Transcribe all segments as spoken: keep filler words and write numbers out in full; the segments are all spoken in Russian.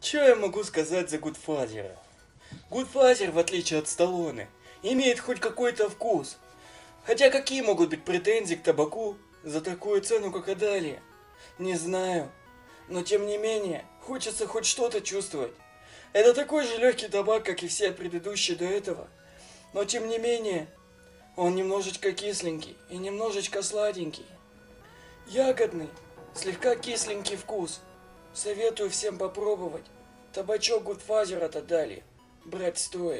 Что я могу сказать за Гудфазера? Гудфазер, в отличие от Сталлоне, имеет хоть какой-то вкус. Хотя какие могут быть претензии к табаку за такую цену, как Адалия? Не знаю. Но тем не менее, хочется хоть что-то чувствовать. Это такой же легкий табак, как и все предыдущие до этого. Но тем не менее, он немножечко кисленький и немножечко сладенький. Ягодный, слегка кисленький вкус. Советую всем попробовать. Табачок Гудфазер от Адалии брать стоит.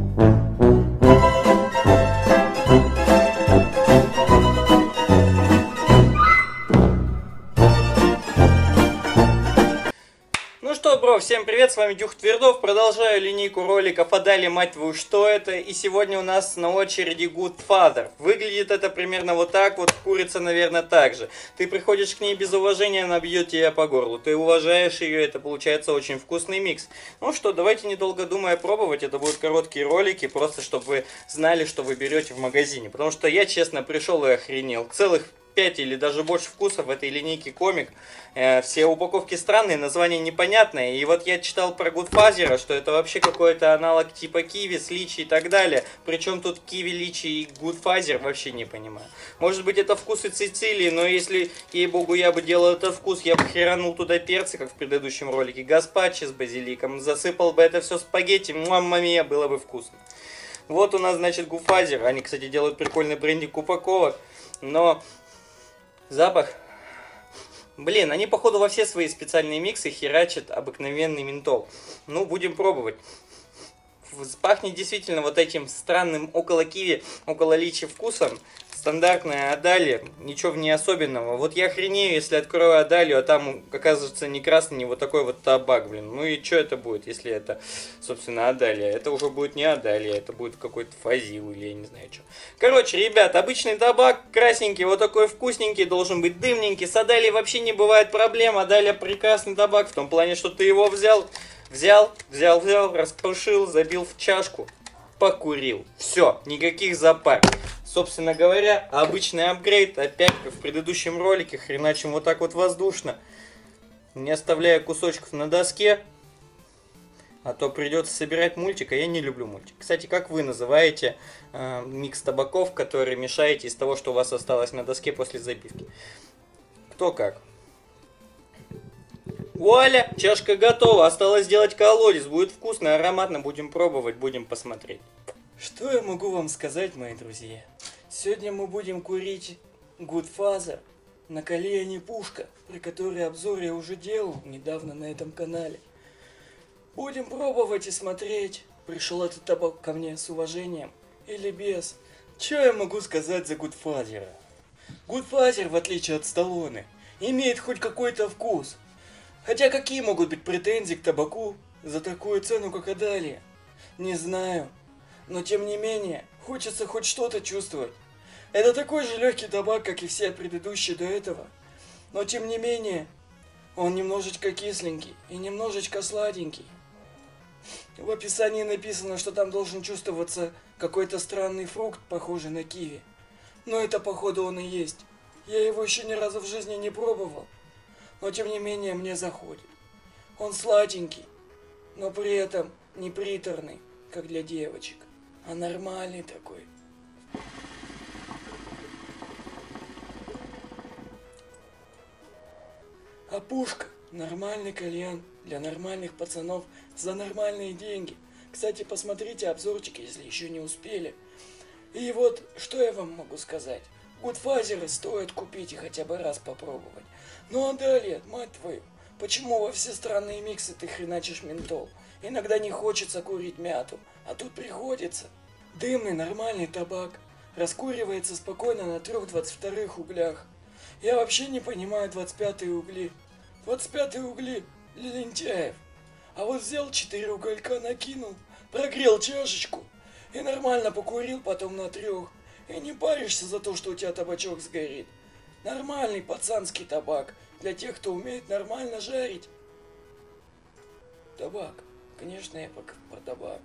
Ну что, бро, всем привет, с вами Дюх Твердов, продолжаю линейку роликов Адалии, мать твою, что это? И сегодня у нас на очереди Гудфазер. Выглядит это примерно вот так, вот курица, наверное, так же. Ты приходишь к ней без уважения, она бьет тебя по горлу. Ты уважаешь ее, это получается очень вкусный микс. Ну что, давайте, недолго думая, пробовать. Это будут короткие ролики, просто чтобы вы знали, что вы берете в магазине. Потому что я, честно, пришел и охренел. Целых пять или даже больше вкусов в этой линейке комик. Э, все упаковки странные, названия непонятные. И вот я читал про Гудфазера, что это вообще какой-то аналог типа киви с личи и так далее. Причем тут киви, личи и Гудфазер, вообще не понимаю. Может быть, это вкусы Сицилии, но если, ей-богу, я бы делал этот вкус, я бы херанул туда перцы, как в предыдущем ролике, гаспачо с базиликом, засыпал бы это все спагетти, мамма мия, было бы вкусно. Вот у нас, значит, Гудфазер. Они, кстати, делают прикольный брендик упаковок, но запах... Блин, они, походу, во все свои специальные миксы херачат обыкновенный ментол. Ну, будем пробовать. Пахнет действительно вот этим странным около киви, около личи вкусом. Стандартная Адалия, ничего в ней особенного. Вот я охренею, если открою Адалию, а там оказывается не красный, не вот такой вот табак, блин. Ну и что это будет, если это, собственно, Адалия? Это уже будет не Адалия, это будет какой-то фазил или я не знаю что. Короче, ребят, обычный табак, красненький, вот такой вкусненький, должен быть дымненький. С Адалией вообще не бывает проблем. Адалия прекрасный табак в том плане, что ты его взял, взял, взял, взял, распушил, забил в чашку, покурил. Все, никаких запар. Собственно говоря, обычный апгрейд, опять как в предыдущем ролике, хреначим вот так вот воздушно, не оставляя кусочков на доске, а то придется собирать мультик, а я не люблю мультик. Кстати, как вы называете э, микс табаков, который мешаете из того, что у вас осталось на доске после забивки? Кто как? Вуаля, чашка готова, осталось сделать колодец, будет вкусно, ароматно, будем пробовать, будем посмотреть. Что я могу вам сказать, мои друзья? Сегодня мы будем курить Гудфазер на колене пушка, при которой обзор я уже делал недавно на этом канале. Будем пробовать и смотреть, пришел этот табак ко мне с уважением или без. Что я могу сказать за Гудфазера? Гудфазер, в отличие от Сталлоне, имеет хоть какой-то вкус. Хотя какие могут быть претензии к табаку за такую цену, как Адалия? Не знаю. Но тем не менее, хочется хоть что-то чувствовать. Это такой же легкий табак, как и все предыдущие до этого. Но тем не менее, он немножечко кисленький и немножечко сладенький. В описании написано, что там должен чувствоваться какой-то странный фрукт, похожий на киви. Но это, походу, он и есть. Я его еще ни разу в жизни не пробовал. Но тем не менее, мне заходит. Он сладенький, но при этом не приторный, как для девочек. А нормальный такой. А пушка — нормальный кальян для нормальных пацанов за нормальные деньги. Кстати, посмотрите обзорчики, если еще не успели. И вот, что я вам могу сказать. Гудфазеры стоит купить и хотя бы раз попробовать. Ну а далее, мать твою, почему во все странные миксы ты хреначишь ментол? Иногда не хочется курить мяту, а тут приходится. Дымный нормальный табак раскуривается спокойно на трех двадцать вторых углях. Я вообще не понимаю двадцать пятые угли. двадцать пятые угли для лентяев. А вот взял четыре уголька, накинул, прогрел чашечку и нормально покурил потом на трех. И не паришься за то, что у тебя табачок сгорит. Нормальный пацанский табак для тех, кто умеет нормально жарить. Табак. Конечно, я пока про табак.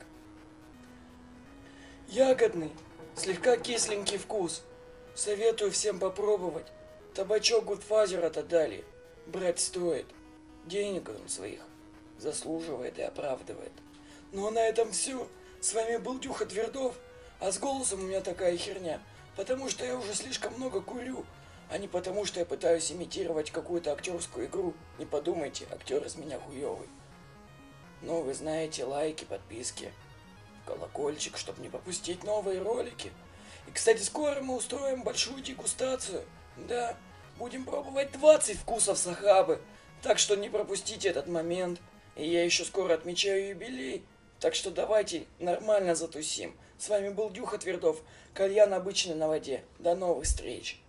Ягодный, слегка кисленький вкус. Советую всем попробовать. Табачок Гудфазер от Адалии брать стоит. Денег он своих заслуживает и оправдывает. Ну а на этом все. С вами был Дюха Твердов, а с голосом у меня такая херня, потому что я уже слишком много курю, а не потому что я пытаюсь имитировать какую-то актерскую игру. Не подумайте, актер из меня хуёвый. Ну, вы знаете, лайки, подписки, колокольчик, чтобы не пропустить новые ролики. И, кстати, скоро мы устроим большую дегустацию. Да, будем пробовать двадцать вкусов сахабы. Так что не пропустите этот момент. И я еще скоро отмечаю юбилей. Так что давайте нормально затусим. С вами был Дюха Твердов. Кальян обычный на воде. До новых встреч.